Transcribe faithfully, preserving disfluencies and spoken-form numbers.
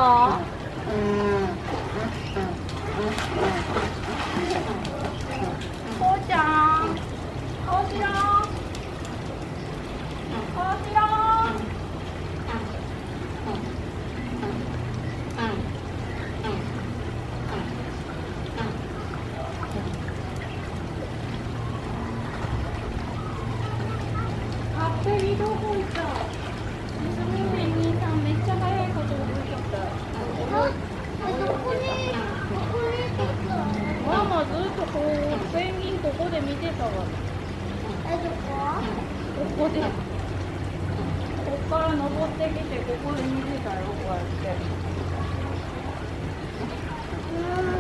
うん。こうちゃん。こうしろ。こうしろ。あっペリどこ行った？ペンギンさんめっちゃ早いこと動いちゃった。 あ、どこに、どこに行った？ ママずっとこうペンギンここで見てたわ。 え、どこ？ ここで。こっから登ってきてここで見てたよこうやって。 うん。